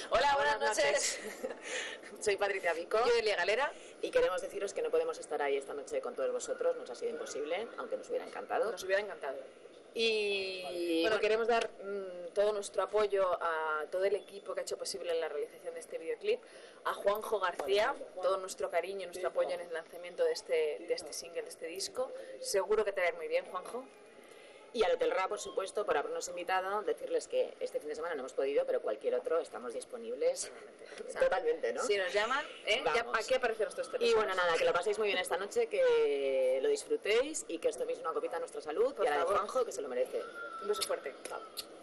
Hola, buenas noches. Soy Patricia Vico. Yo, Elia Galera. Y queremos deciros que no podemos estar ahí esta noche con todos vosotros, nos ha sido imposible, aunque nos hubiera encantado. Nos hubiera encantado. Y bueno, queremos dar todo nuestro apoyo a todo el equipo que ha hecho posible la realización de este videoclip, a Juanjo García, todo nuestro cariño y nuestro apoyo en el lanzamiento de este single, de este disco. Seguro que te va a ir muy bien, Juanjo. Y al Hotel Ra, por supuesto, por habernos invitado, decirles que este fin de semana no hemos podido, pero cualquier otro estamos disponibles. O sea, totalmente, ¿no? Si nos llaman, ya aquí aparecen nuestros teléfonos. Y bueno, nada, que lo paséis muy bien esta noche, que lo disfrutéis y que os toméis una copita a nuestra salud, por y a la de Juanjo, que se lo merece. Un beso fuerte. Chao.